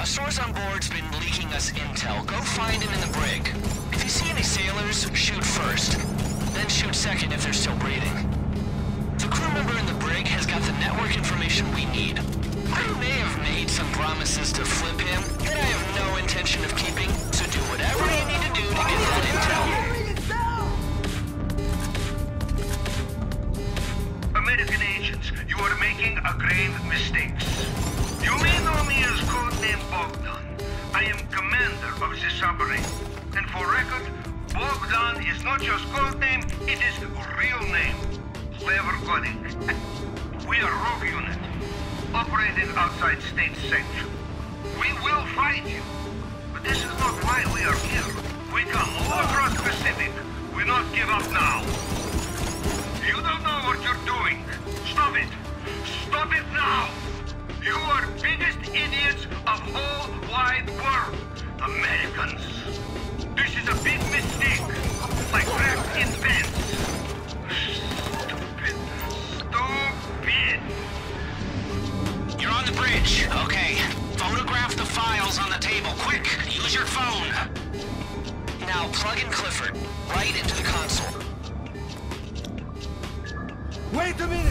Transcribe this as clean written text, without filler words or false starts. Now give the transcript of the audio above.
A source on board's been leaking us intel. Go find him in the brig. If you see any sailors, shoot first. Then shoot second if they're still breathing. The crew member in the brig has got the network information we need. I may have made some promises to flip him that I have no intention of keeping, so do whatever you need to do to get that intel. American agents, you are making a grave mistakes. You may know me as codename Bogdan. I am commander of the Submarine. And for record, Bogdan is not just codename, it is real name. Clever coding. We are rogue unit, operating outside state sanction. We will fight you, but this is not why we are here. We come all across the Pacific. We not give up now. You don't know what you're doing. Stop it. Stop it now. You are biggest idiots of whole wide world. Americans. This is a big mistake. Like wrapped in pens. Stupid. Stupid. You're on the bridge. Okay. Photograph the files on the table. Quick! Use your phone. Now plug in Clifford right into the console. Wait a minute!